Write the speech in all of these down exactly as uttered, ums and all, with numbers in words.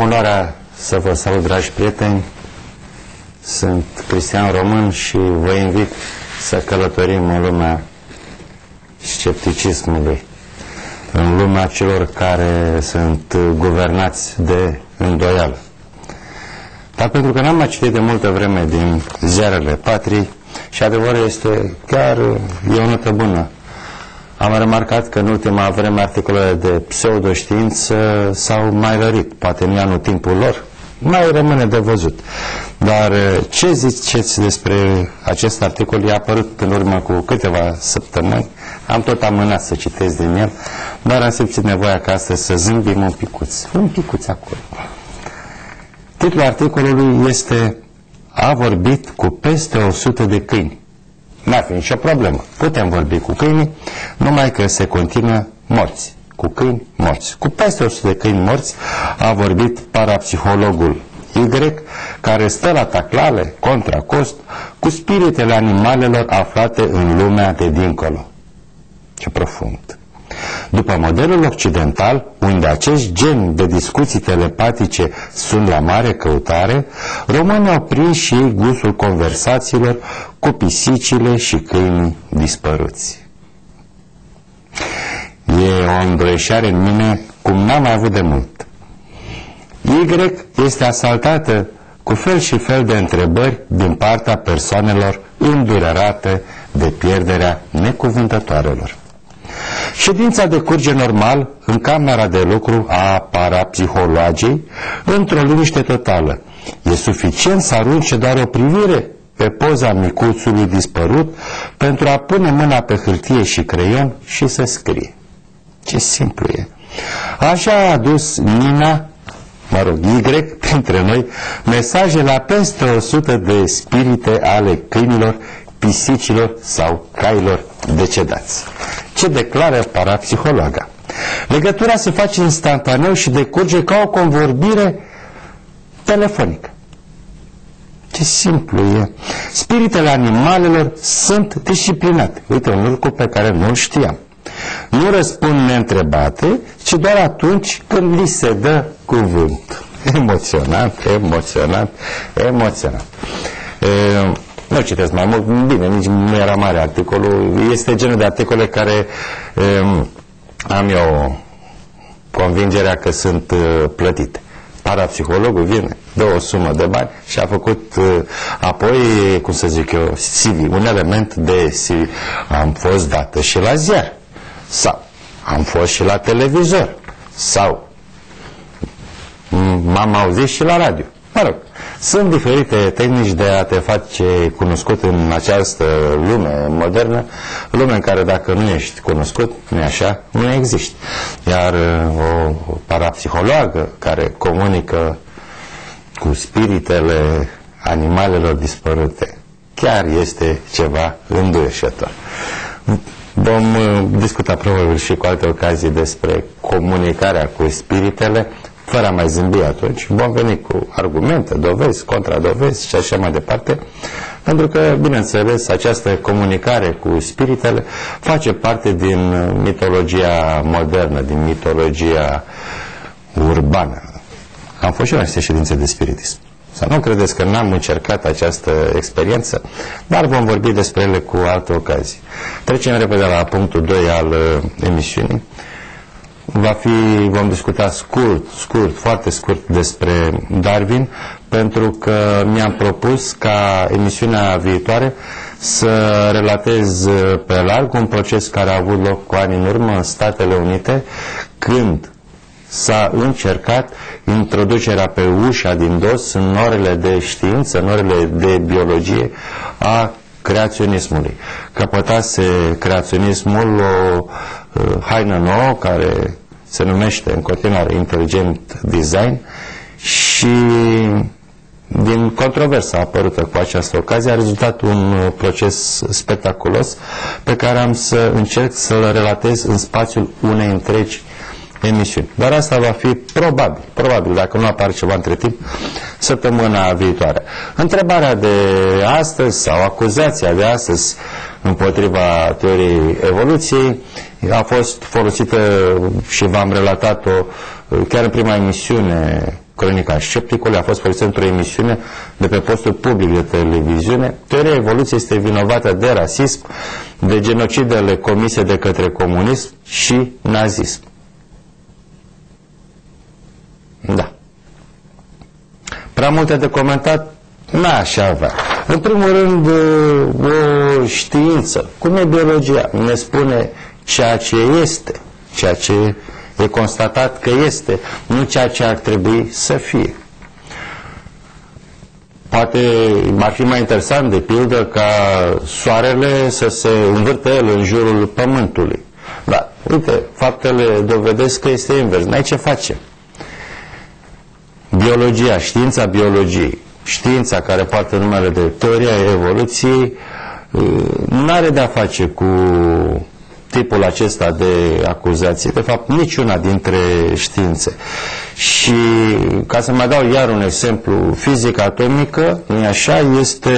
onoarea să vă salut, dragi prieteni. Sunt Cristian Român și vă invit să călătorim în lumea scepticismului, în lumea celor care sunt guvernați de îndoială. Dar pentru că n-am mai citit de multă vreme din ziarele patriei, și adevărul este chiar e o notă bună, am remarcat că în ultima vreme articolele de pseudoștiință s-au mai rărit, poate în anul timpul lor, mai rămâne de văzut. Dar ce ziceți despre acest articol? I-a apărut în urmă cu câteva săptămâni, am tot amânat să citesc din el, dar am simțit nevoia ca astăzi să zâmbim un picuț, un picuț acolo. Titlul articolului este "A vorbit cu peste o sută de câini". N-ar fi nicio problemă, putem vorbi cu câinii, numai că se continuă morți, cu câini morți. Cu peste o sută de câini morți a vorbit parapsihologul Y, care stă la taclale, contra cost, cu spiritele animalelor aflate în lumea de dincolo. Ce profund! După modelul occidental, unde acești geni de discuții telepatice sunt la mare căutare, românii au prins și ei gustul conversațiilor cu pisicile și câinii dispăruți. E o îndoieșare în mine cum n-am mai avut de mult. Y este asaltată cu fel și fel de întrebări din partea persoanelor îndurerate de pierderea necuvântătoarelor. Ședința decurge normal în camera de lucru a parapsihologei, într-o liniște totală. E suficient să arunce doar o privire pe poza micuțului dispărut pentru a pune mâna pe hârtie și creion și să scrie. Ce simplu e! Așa a adus Nina, mă rog, Y, printre noi, mesaje la peste o sută de spirite ale câinilor, pisicilor sau cailor decedați. Ce declară parapsihologa? Legătura se face instantaneu și decurge ca o convorbire telefonică. Ce simplu e! Spiritele animalelor sunt disciplinate. Uite, un lucru pe care nu-l știam. Nu răspund neîntrebate, ci doar atunci când li se dă cuvânt. Emoționant, emoționant, emoționant. E, nu citesc mai mult, bine, nici nu era mare articolul. Este genul de articole care e, am eu convingerea că sunt e, plătite. Parapsihologul vine, dă o sumă de bani și a făcut e, apoi, cum să zic eu, C V, un element de C V. Am fost dată și la ziar, sau am fost și la televizor, sau m-am auzit și la radio. Mă rog, sunt diferite tehnici de a te face cunoscut în această lume modernă, lume în care dacă nu ești cunoscut, nu așa, nu existi. Iar o parapsihologă care comunică cu spiritele animalelor dispărute chiar este ceva înduieșător. Vom discuta probabil și cu alte ocazii despre comunicarea cu spiritele, fără a mai zâmbi atunci. Vom veni cu argumente, dovezi, contradovezi și așa mai departe, pentru că, bineînțeles, această comunicare cu spiritele face parte din mitologia modernă, din mitologia urbană. Am fost și la niște ședințe de spiritism. Să nu credeți că n-am încercat această experiență, dar vom vorbi despre ele cu alte ocazii. Trecem repede la punctul doi al uh, emisiunii. Va fi, vom discuta scurt, scurt, foarte scurt despre Darwin, pentru că mi-am propus ca emisiunea viitoare să relatez pe larg un proces care a avut loc cu ani în urmă în Statele Unite, când s-a încercat introducerea pe ușa din dos în norele de știință, în norele de biologie a creaționismului. Căpătase creaționismul o uh, haină nouă care se numește în continuare Intelligent Design și din controversa apărută cu această ocazie a rezultat un proces spectaculos pe care am să încerc să-l relatez în spațiul unei întregi emisiuni. Dar asta va fi probabil, probabil, dacă nu apare ceva între timp, săptămâna viitoare. Întrebarea de astăzi sau acuzația de astăzi împotriva teoriei evoluției a fost folosită și v-am relatat-o chiar în prima emisiune Cronica Scepticului, a fost folosită într-o emisiune de pe postul public de televiziune. Teoria evoluției este vinovată de rasism, de genocidele comise de către comunism și nazism. Da. Prea multe de comentat n-aș avea. În primul rând, o știință, cum e biologia, ne spune ceea ce este, ceea ce e constatat că este, nu ceea ce ar trebui să fie. Poate ar fi mai interesant, de pildă, ca soarele să se învârtă el în jurul pământului. Dar, uite, faptele dovedesc că este invers. N-ai ce face. Biologia, știința biologiei, știința care poartă numele de teoria evoluției, nu are de-a face cu tipul acesta de acuzații, de fapt niciuna dintre științe. Și ca să mai dau iar un exemplu, fizica atomică, nu așa, este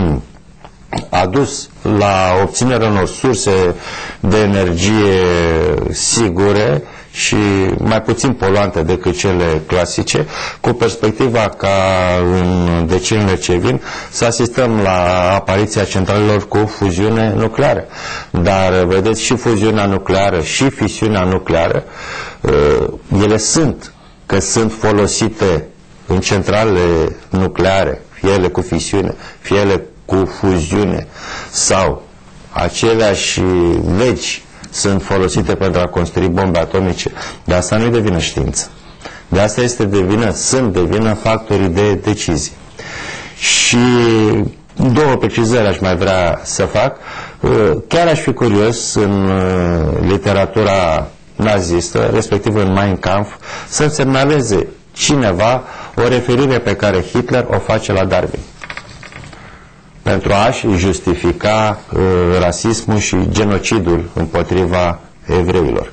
adus la obținerea unor surse de energie sigure și mai puțin poluante decât cele clasice, cu perspectiva ca în deceniile ce vin să asistăm la apariția centralelor cu fuziune nucleară. Dar vedeți, și fuziunea nucleară și fisiunea nucleară, ele sunt, că sunt folosite în centralele nucleare, fie ele cu fisiune, fie ele cu fuziune, sau aceleași legi sunt folosite pentru a construi bombe atomice. De asta nu-i de vină știință. De asta este de vină, sunt de vină factorii de decizii. Și două precizări aș mai vrea să fac. Chiar aș fi curios în literatura nazistă, respectiv în Mein Kampf, să semnaleze cineva o referire pe care Hitler o face la Darwin, pentru a-și justifica uh, rasismul și genocidul împotriva evreilor.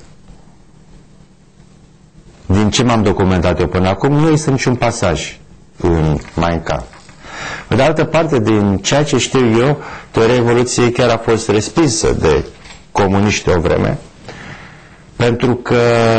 Din ce m-am documentat eu până acum, nu este niciun pasaj în Mein Kampf. Pe de altă parte, din ceea ce știu eu, teoria evoluției chiar a fost respinsă de comuniști o vreme, pentru că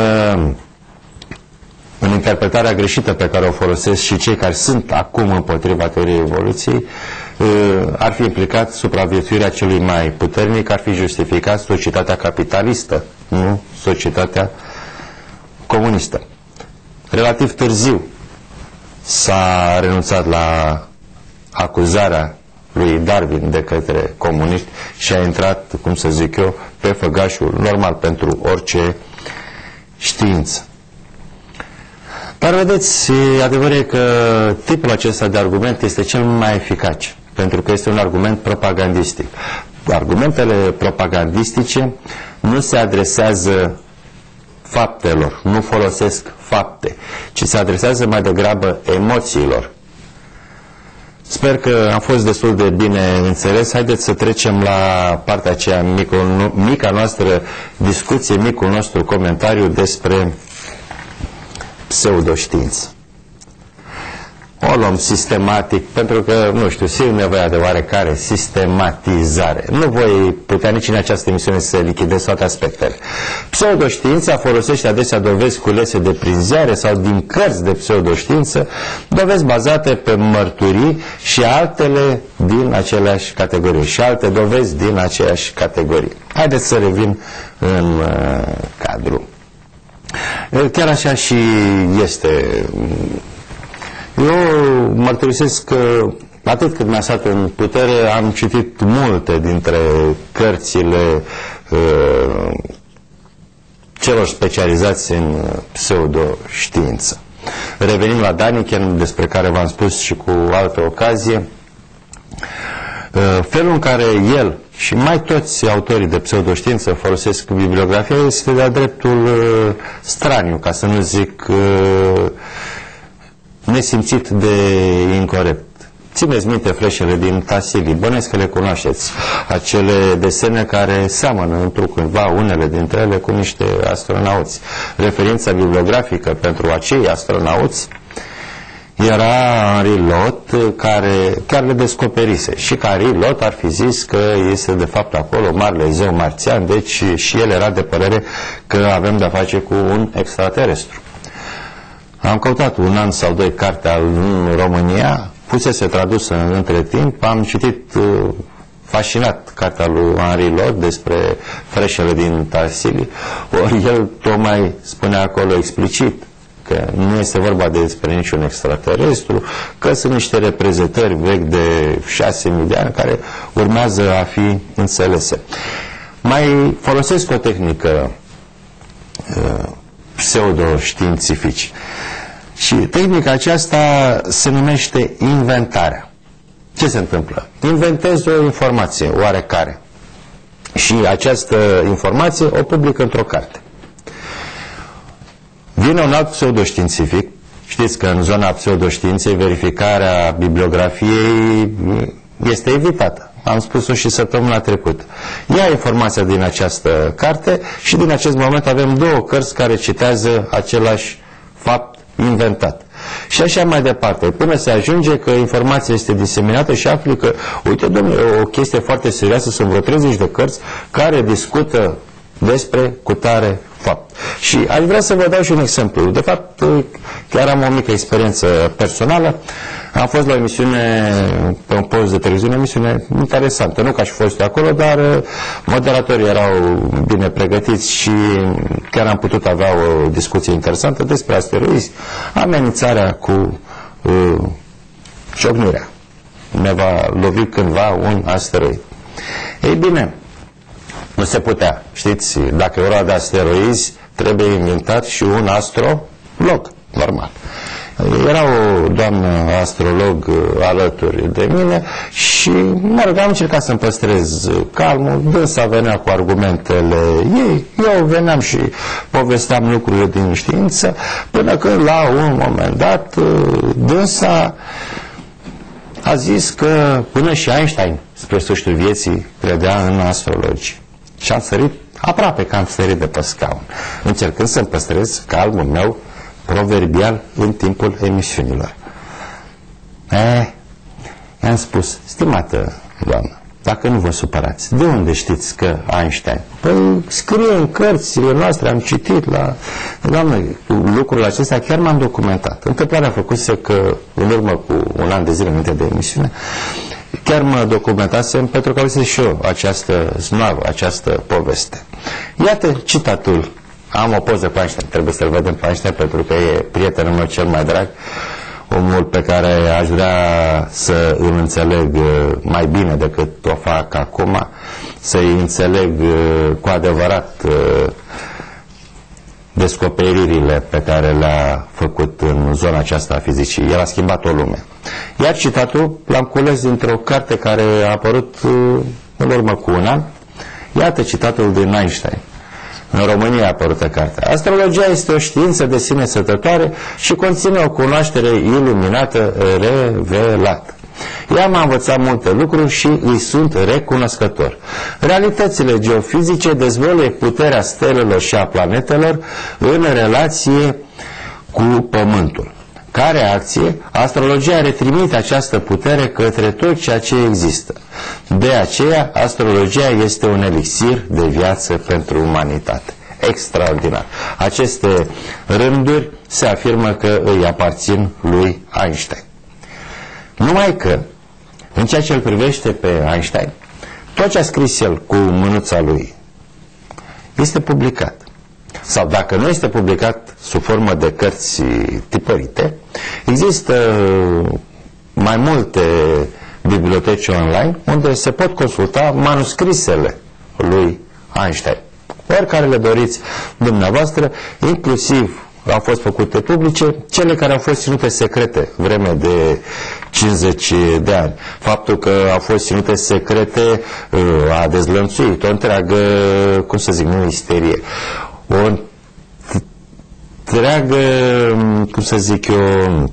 în interpretarea greșită pe care o folosesc și cei care sunt acum împotriva teoriei evoluției, ar fi implicat supraviețuirea celui mai puternic, ar fi justificat societatea capitalistă, nu societatea comunistă. Relativ târziu s-a renunțat la acuzarea lui Darwin de către comuniști și a intrat, cum să zic eu, pe făgașul normal pentru orice știință. Dar vedeți, adevărul e că tipul acesta de argument este cel mai eficace, pentru că este un argument propagandistic. Argumentele propagandistice nu se adresează faptelor, nu folosesc fapte, ci se adresează mai degrabă emoțiilor. Sper că am fost destul de bine înțeles. Haideți să trecem la partea aceea, micul, mica noastră discuție, micul nostru comentariu despre pseudoștiință. O luăm sistematic, pentru că, nu știu, simt nevoia de oarecare sistematizare. Nu voi putea nici în această emisiune să lichidez toate aspectele. Pseudoștiința folosește adesea dovezi culese de prin ziare sau din cărți de pseudoștiință, dovezi bazate pe mărturii și altele din aceleași categorii, și alte dovezi din aceeași categorie. Haideți să revin în uh, cadru. Chiar așa și este. Eu mărturisesc că atât cât mi-a stat în putere, am citit multe dintre cărțile uh, celor specializați în pseudoștiință. Revenim la Daniken, despre care v-am spus și cu altă ocazie. Uh, felul în care el și mai toți autorii de pseudoștiință folosesc bibliografia este de-a dreptul uh, straniu, ca să nu zic uh, nesimțit de incorect. Țineți minte fleșele din Tassili, bănesc că le cunoașteți, acele desene care seamănă întrucândva unele dintre ele cu niște astronauți. Referința bibliografică pentru acei astronauți era Henri Lot, care chiar le descoperise, și că Henri Lot ar fi zis că este de fapt acolo marele zeu marțian, deci și el era de părere că avem de-a face cu un extraterestru. Am căutat un an sau doi cartea în România, fusese tradusă între timp, am citit uh, fascinat cartea lui Henri Lord despre freșele din Tarsili, ori el tocmai spunea acolo explicit că nu este vorba despre niciun extraterestru, că sunt niște reprezentări vechi de șase mii de ani care urmează a fi înțelese. Mai folosesc o tehnică uh, pseudo-științifici. Și tehnica aceasta se numește inventarea. Ce se întâmplă? Inventez o informație oarecare și această informație o public într-o carte. Vine un alt pseudoștiințific. Știți că în zona pseudoștiinței verificarea bibliografiei este evitată. Am spus-o și săptămâna trecută. Ia informația din această carte și din acest moment avem două cărți care citează același fapt inventat. Și așa mai departe, până se ajunge că informația este diseminată și afli că, uite, domnule, o chestie foarte serioasă, sunt vreo treizeci de cărți care discută despre cutare fapt. Și aș vrea să vă dau și un exemplu. De fapt, chiar am o mică experiență personală. Am fost la o emisiune, pe un post de televiziune, o emisiune interesantă, nu ca și fost acolo, dar moderatorii erau bine pregătiți și chiar am putut avea o discuție interesantă despre asteroizi, amenințarea cu uh, ciocnirea. Ne va lovi cândva un asteroid. Ei bine, nu se putea. Știți, dacă e vorba de asteroizi, trebuie inventat și un astrolog, normal. Era o doamnă astrolog alături de mine și, mă rog, am încercat să-mi păstrez calmul, dânsa venea cu argumentele ei, eu veneam și povesteam lucrurile din știință, până când la un moment dat dânsa a zis că până și Einstein, spre sfârșitul vieții, credea în astrologie. Și am sărit, aproape că am sărit de pe scaun, încercând să-mi păstrez calmul meu proverbial în timpul emisiunilor. Eh, i-am spus, stimată doamnă, dacă nu vă supărați, de unde știți că Einstein? Păi scrie în cărțile noastre, am citit la... Doamnă, lucrurile acestea chiar m-am documentat. Întâmplarea făcuse că în urmă cu un an de zile înainte de emisiune, chiar mă documentasem pentru că auzesc și eu această snavă, această poveste. Iată citatul. Am o poză cu Einstein, trebuie să-l vedem pe Einstein pentru că e prietenul meu cel mai drag, omul pe care aș vrea să îl înțeleg mai bine decât o fac acum, să-i înțeleg cu adevărat descoperirile pe care le-a făcut în zona aceasta a fizicii. El a schimbat o lume. Iar citatul l-am cules dintr-o carte care a apărut în urmă cu un an. Iată citatul din Einstein. În România a apărut cartea. Astrologia este o știință de sine stătătoare și conține o cunoaștere iluminată revelată. Ea m-a învățat multe lucruri și îi sunt recunoscător. Realitățile geofizice dezvăluie puterea stelelor și a planetelor în relație cu Pământul. Ca reacție, astrologia retrimite această putere către tot ceea ce există. De aceea, astrologia este un elixir de viață pentru umanitate. Extraordinar. Aceste rânduri se afirmă că îi aparțin lui Einstein. Numai că, în ceea ce îl privește pe Einstein, tot ce a scris el cu mânuța lui este publicat. Sau dacă nu este publicat sub formă de cărți tipărite, există mai multe biblioteci online unde se pot consulta manuscrisele lui Einstein. Oricare le doriți dumneavoastră, inclusiv au fost făcute publice, cele care au fost ținute secrete vreme de cincizeci de ani. Faptul că au fost ținute secrete a dezlănțuit o întreagă, cum să zic, nu isterie, o întreagă, cum să zic eu,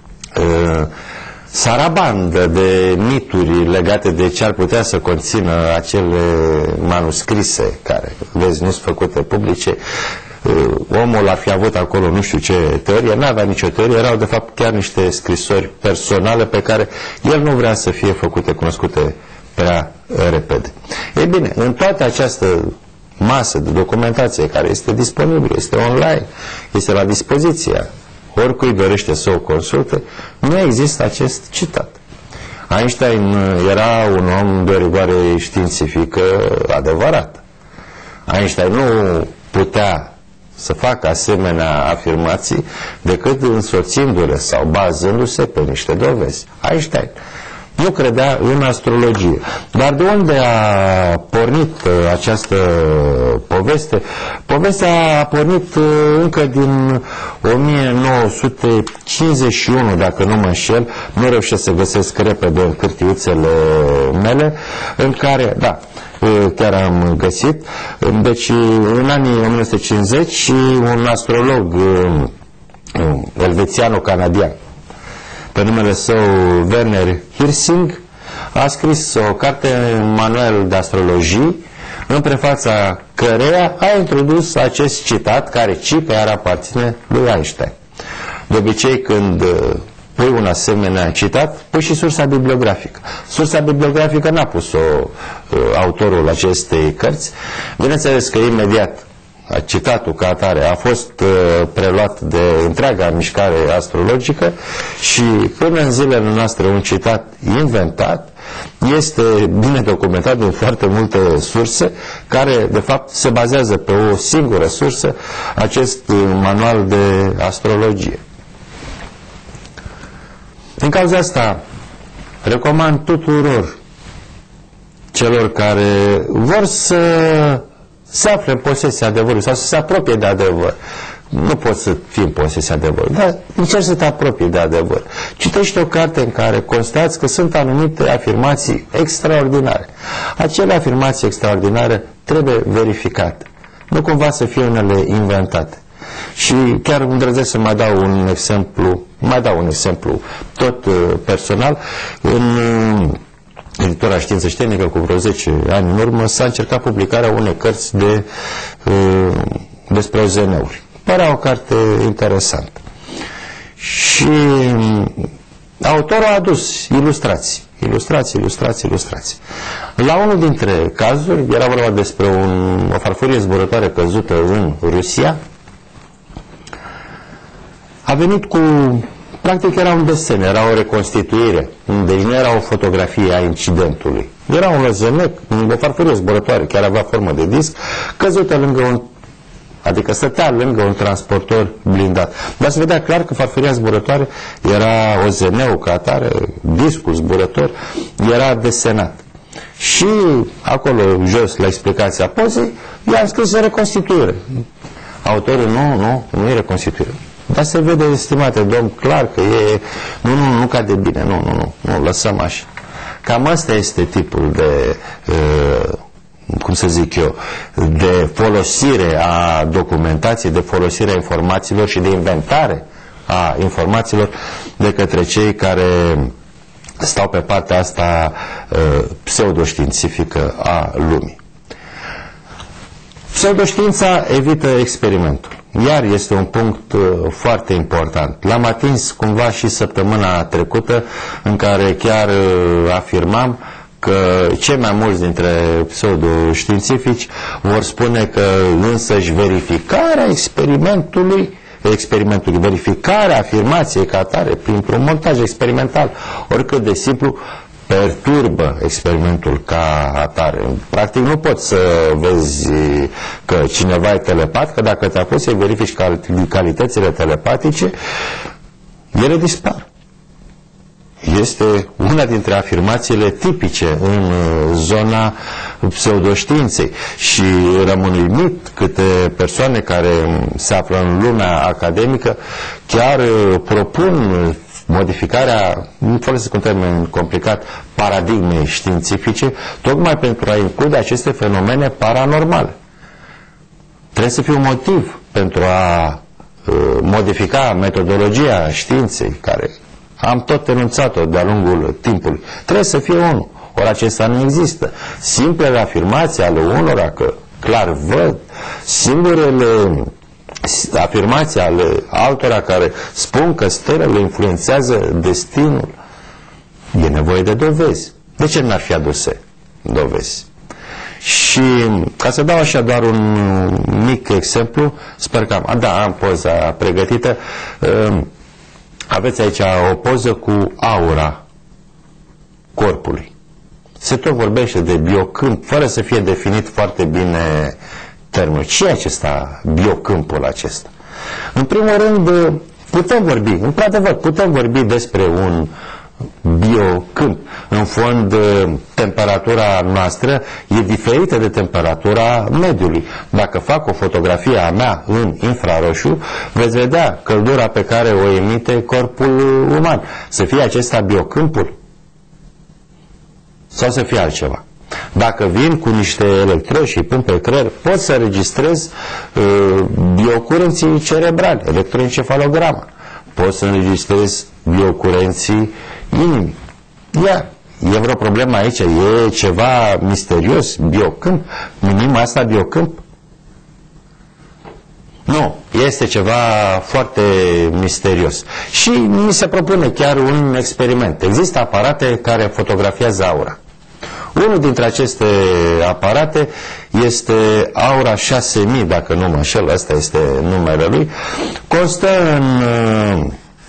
sarabandă de mituri legate de ce ar putea să conțină acele manuscrise care, vezi, nu sunt făcute publice. Omul ar fi avut acolo nu știu ce teorie, n-avea nicio teorie, erau de fapt chiar niște scrisori personale pe care el nu vrea să fie făcute cunoscute prea repede. Ei bine, în toată această masă de documentație care este disponibilă, este online, este la dispoziția oricui dorește să o consulte, nu există acest citat. Einstein era un om de o rigoare științifică adevărată. Einstein nu putea să facă asemenea afirmații decât însoțindu-le sau bazându-se pe niște dovezi. Einstein nu credea în astrologie. Dar de unde a pornit această poveste? Povestea a pornit încă din o mie nouă sute cincizeci și unu, dacă nu mă înșel, nu reușesc să găsesc repede în hârtiuțele mele, în care, da, chiar am găsit, deci în anii o mie nouă sute cincizeci un astrolog elvețiano-canadian pe numele său Werner Hirsing a scris o carte, manual de astrologii, în prefața căreia a introdus acest citat care cică iar aparține lui Einstein. De obicei, când pui un asemenea citat, pui și sursa bibliografică. Sursa bibliografică n-a pus-o autorul acestei cărți. Bineînțeles că imediat citatul ca atare a fost uh, preluat de întreaga mișcare astrologică și până în zilele noastre un citat inventat este bine documentat din foarte multe surse care de fapt se bazează pe o singură sursă, acest uh, manual de astrologie. Din cauza asta recomand tuturor celor care vor să se află în posesia adevărului sau să se apropie de adevăr. Nu poți să fii în posesia adevărului, dar încerci să te apropii de adevăr. Citește o carte în care constați că sunt anumite afirmații extraordinare. Acele afirmații extraordinare trebuie verificate. Nu cumva să fie unele inventate. Și chiar îndrăznesc să mai dau un exemplu, mai dau un exemplu tot uh, personal. În uh, editura Știință și Tehnică, cu vreo zece ani în urmă, s-a încercat publicarea unei cărți de, uh, despre O Z N-uri. Părea o carte interesantă. Și autorul a adus ilustrații. Ilustrații, ilustrații, ilustrații. La unul dintre cazuri, era vorba despre un, o farfurie zburătoare căzută în Rusia, a venit cu, practic era un desen, era o reconstituire, unde nu era o fotografie a incidentului. Era un lăzănec, o farfurie zburătoare, chiar avea formă de disc, căzută lângă un, adică stătea lângă un transportor blindat. Dar se vedea clar că farfuria zburătoare era O Z N-ul ca atare, discul zburător era desenat. Și acolo, jos, la explicația pozei, i-am scris reconstituire. Autorul, nu, nu, nu e reconstituire. Dar se vede, estimate domn, clar că e... Nu, nu, nu cade bine, nu, nu, nu, nu, lăsăm așa. Cam asta este tipul de, uh, cum să zic eu, de folosire a documentației, de folosire a informațiilor și de inventare a informațiilor de către cei care stau pe partea asta uh, pseudoștiințifică a lumii. Pseudoștiința evită experimentul. Iar este un punct uh, foarte important. L-am atins cumva și săptămâna trecută, în care chiar uh, afirmam că cei mai mulți dintre pseudoștiințifici vor spune că însăși verificarea experimentului, experimentului, verificarea afirmației ca atare, printr-un montaj experimental, oricât de simplu, perturbă experimentul ca atare. Practic nu poți să vezi că cineva e telepat, că dacă te-a pus să verifici calitățile telepatice, ele dispar. Este una dintre afirmațiile tipice în zona pseudoștiinței și rămân uimit câte persoane care se află în lumea academică chiar propun modificarea, nu folosesc un termen complicat, paradigmei științifice, tocmai pentru a include aceste fenomene paranormale. Trebuie să fie un motiv pentru a uh, modifica metodologia științei, care am tot enunțat-o de-a lungul timpului. Trebuie să fie unul. Ori acesta nu există. Simplele afirmații ale unora, că clar văd, singurele afirmații ale altora care spun că stelele influențează destinul, e nevoie de dovezi. De ce n-ar fi aduse dovezi? Și ca să dau așa doar un mic exemplu, sper că am, da, am poza pregătită. Aveți aici o poză cu aura corpului. Se tot vorbește de biocâmp, fără să fie definit foarte bine termenul. Ce e acesta, biocâmpul acesta? În primul rând, putem vorbi, într-adevăr, putem vorbi despre un biocâmp. În fond, temperatura noastră e diferită de temperatura mediului. Dacă fac o fotografie a mea în infraroșu, veți vedea căldura pe care o emite corpul uman. Să fie acesta biocâmpul? Sau să fie altceva? Dacă vin cu niște electrodi și pun pe creier, pot să registrez uh, biocurenții cerebrali, electroencefalograma. Pot să înregistrez biocurenții inimii. Ia, e vreo problemă aici? E ceva misterios? Biocâmp? Numim asta biocâmp? Nu, este ceva foarte misterios. Și mi se propune chiar un experiment. Există aparate care fotografiază aura. Unul dintre aceste aparate este Aura șase mii, dacă nu mă înșel, ăsta este numele lui. Constă în, uh,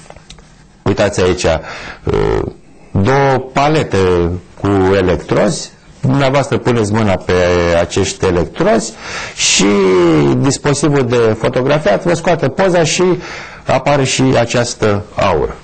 uitați aici, uh, două palete cu electrozi. Dumneavoastră puneți mâna pe acești electrozi și dispozitivul de fotografiat vă scoate poza și apare și această aură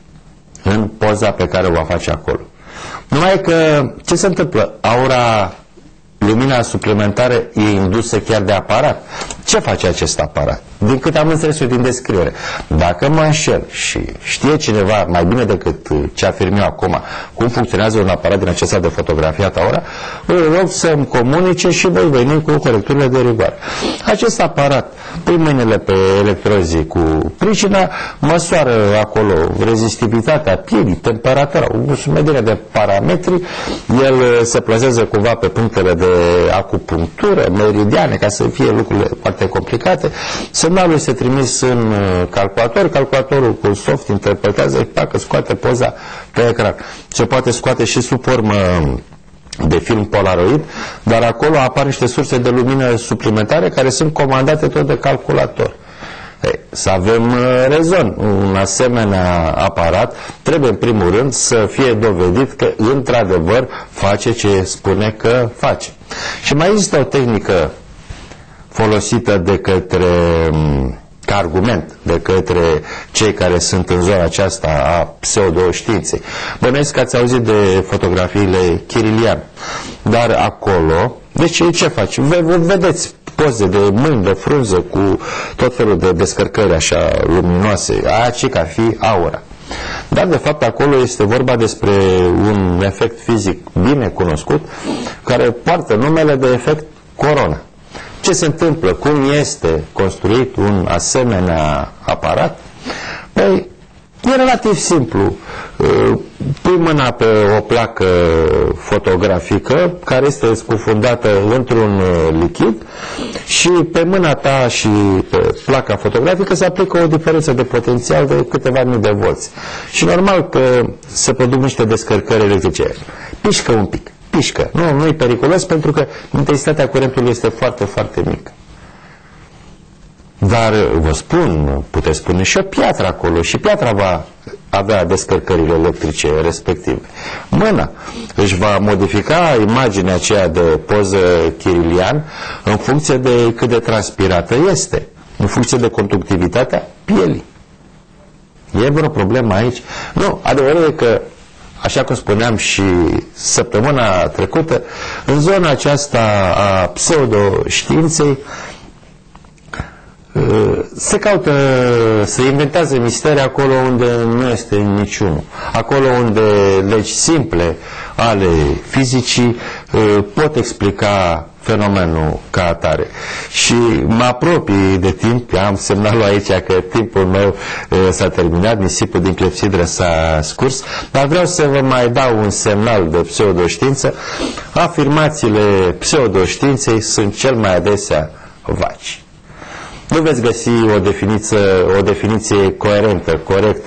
în poza pe care o va face acolo. Numai că, ce se întâmplă? Aura, lumina suplimentară e indusă chiar de aparat. Ce face acest aparat? Din cât am înțeles eu din descriere, dacă mă înșel și știe cineva mai bine decât ce afirm eu acum cum funcționează un aparat din acesta de fotografiat aura, îl rog să-mi comunice și voi veni cu corecturile de rigoare. Acest aparat, prin mâinile pe electrozii cu pricina, măsoară acolo rezistibilitatea pielii, temperatura, o sumedire de parametri, el se plasează cumva pe punctele de acupunctură, meridiane, ca să fie lucrurile foarte complicate. Semnalul este trimis în calculator, calculatorul cu soft interpretează, dacă scoate poza pe ecran. Se poate scoate și sub formă de film polaroid, dar acolo apar niște surse de lumină suplimentare care sunt comandate tot de calculator. Ei, să avem rezon. Un asemenea aparat trebuie în primul rând să fie dovedit că într-adevăr face ce spune că face. Și mai există o tehnică folosită de către, ca argument, de către cei care sunt în zona aceasta a pseudoștiinței. Bănuiesc că ați auzit de fotografiile Kirilian, dar acolo, deci ce faci? Vedeți poze de mâini, de frunză, cu tot felul de descărcări așa luminoase, aia ce că ar fi aura. Dar de fapt acolo este vorba despre un efect fizic bine cunoscut, care poartă numele de efect corona. Ce se întâmplă? Cum este construit un asemenea aparat? Păi, e relativ simplu. Pui mâna pe o placă fotografică care este scufundată într-un lichid și pe mâna ta și pe placa fotografică se aplică o diferență de potențial de câteva mii de volți. Și normal că se produc niște descărcări electrice. Pișcă un pic. Pișcă. Nu, nu e periculos pentru că intensitatea curentului este foarte, foarte mică. Dar, vă spun, puteți pune și o piatră acolo și piatra va avea descărcările electrice respective. Mâna își va modifica imaginea aceea de poză Kirilian în funcție de cât de transpirată este, în funcție de conductivitatea pielii. E vreo problemă aici? Nu, adevărul e că, așa cum spuneam și săptămâna trecută, în zona aceasta a pseudoștiinței se caută, se inventează misterii acolo unde nu este niciunul. Acolo unde legi simple ale fizicii pot explica fenomenul ca atare. Și mă apropii de timp, am semnalul aici că timpul meu s-a terminat, nisipul din clepsidră s-a scurs, dar vreau să vă mai dau un semnal de pseudoștiință. Afirmațiile pseudoștiinței sunt cel mai adesea vaci. Nu veți găsi o definiție, o definiție coerentă, corectă,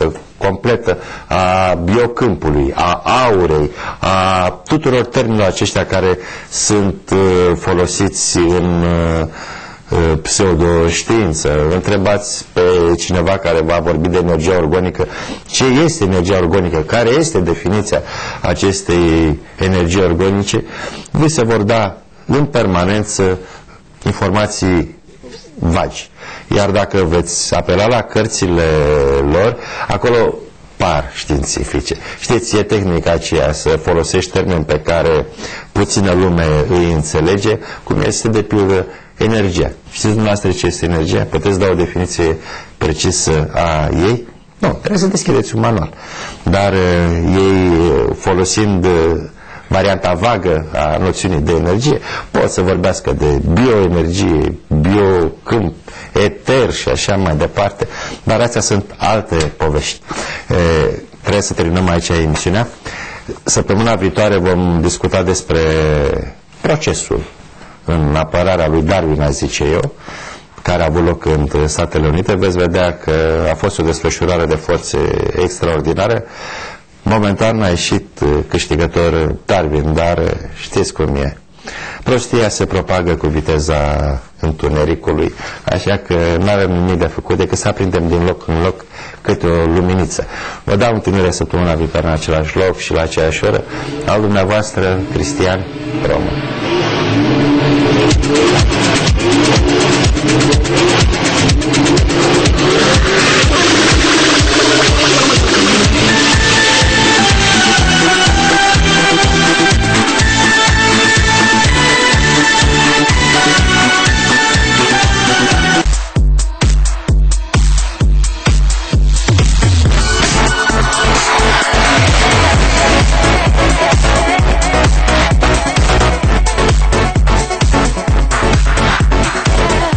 completă a biocâmpului, a aurei, a tuturor termenilor aceștia care sunt uh, folosiți în uh, pseudoștiință. Întrebați pe cineva care va vorbi de energia organică ce este energia organică, care este definiția acestei energii organice, vi se vor da în permanență informații vagi. Iar dacă veți apela la cărțile lor, acolo par științifice. Știți, e tehnica aceea să folosești termeni pe care puțină lume îi înțelege, cum este de pildă energia. Știți dumneavoastră ce este energia? Puteți da o definiție precisă a ei? Nu, trebuie să deschideți un manual. Dar uh, ei, folosind uh, varianta vagă a noțiunii de energie, pot să vorbească de bioenergie, biocâmp, eter și așa mai departe, dar astea sunt alte povești. Uh, trebuie să terminăm aici emisiunea. Săptămâna viitoare vom discuta despre procesul în apărarea lui Darwin, a zice eu, care a avut loc între Statele Unite. Veți vedea că a fost o desfășurare de forțe extraordinare. Momentan a ieșit câștigător Darwin, dar știți cum e. Prostia se propagă cu viteza întunericului, așa că nu avem nimic de făcut decât să aprindem din loc în loc câte o luminiță. Vă dau întâlnire săptămâna viitoare în același loc și la aceeași oră. Al dumneavoastră, Cristian Român. Thank you.